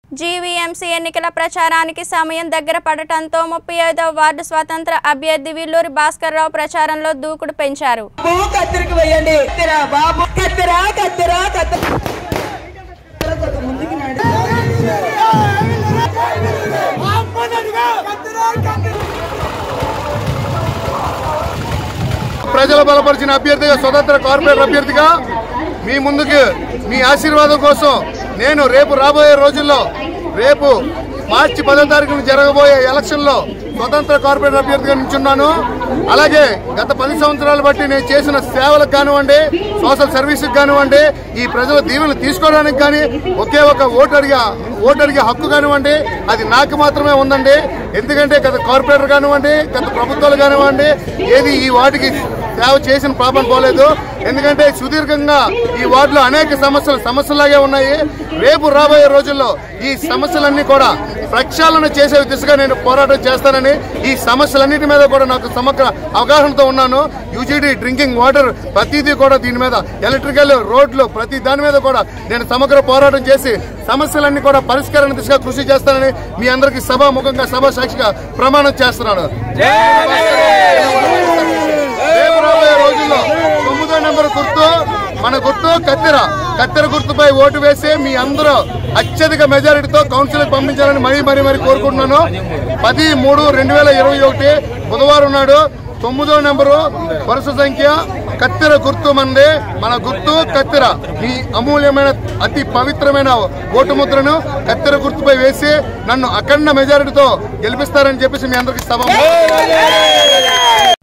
GVMC ఎన్నికల ప్రచారానికి సమయం దగ్గర పడటంతో 35వ వార్డు స్వతంత్ర అభ్యర్థి విల్లూరి భాస్కర్రావు ప్రచారంలో దూకుడు పెంచారు. ప్రజలు బలపరిచిన అభ్యర్థిగా స్వతంత్ర కార్పొరేటర్ అభ్యర్థిగా మీ ముందుకు మీ ఆశీర్వాదం కోసం నేను రేపు రాబోయే రోజుల్లో రేపు మార్చి 10వ తారీఖున జరగబోయే ఎలక్షన్లో స్వతంత్ర కార్పొరేటర్ అభ్యర్థిగా నిల్చున్నాను. అలాగే గత 10 సంవత్సరాలు బట్టి నేను చేసిన సేవలకు కానివ్వండి, సోషల్ సర్వీస్కి కానివ్వండి, ఈ ప్రజల దీవెనలు తీసుకోవడానికి కానీ ఒకే ఒక ఓటు అడిగే హక్కు కానివ్వండి, అది నాకు మాత్రమే ఉందండి. ఎందుకంటే గత కార్పొరేటర్ కానివ్వండి, గత ప్రభుత్వాలు కానివ్వండి, ఏది ఈ వార్డుకి సేవ చేసిన పాపం పోలేదు. ఎందుకంటే సుదీర్ఘంగా ఈ వార్డులో అనేక సమస్యలాగే ఉన్నాయి. రేపు రాబోయే రోజుల్లో ఈ సమస్యలన్నీ కూడా ప్రక్షాళన చేసే దిశగా నేను పోరాటం చేస్తానని, ఈ సమస్యలన్నిటి మీద కూడా నాకు సమగ్ర అవగాహనతో ఉన్నాను. యూజీడీ డ్రింకింగ్ వాటర్ ప్రతిదీ కూడా దీని మీద, ఎలక్ట్రికల్ రోడ్లు ప్రతి దాని మీద కూడా నేను సమగ్ర పోరాటం చేసి సమస్యలన్నీ కూడా పరిష్కరణ దిశగా కృషి చేస్తానని మీ అందరికీ సభాముఖంగా సభా సాక్షిగా ప్రమాణం చేస్తున్నాను. రేపు రాబోయే రోజుల్లో 9వ నెంబర్ గుర్తు మన గుర్తు కత్తెర గుర్తుపై ఓటు వేసి మీ అందరూ అత్యధిక మెజారిటీతో కౌన్సిల్కి పంపించాలని మరీ కోరుకుంటున్నాను. 10/3/2021 బుధవారం నాడు 9వ నెంబరు వరుస సంఖ్య కత్తెర గుర్తు మంది. మన గుర్తు కత్తెర. మీ అమూల్యమైన అతి పవిత్రమైన ఓటు ముద్రను కత్తెర గుర్తుపై వేసి నన్ను అఖండ మెజారిటీతో గెలిపిస్తారని చెప్పేసి మీ అందరికీ సభ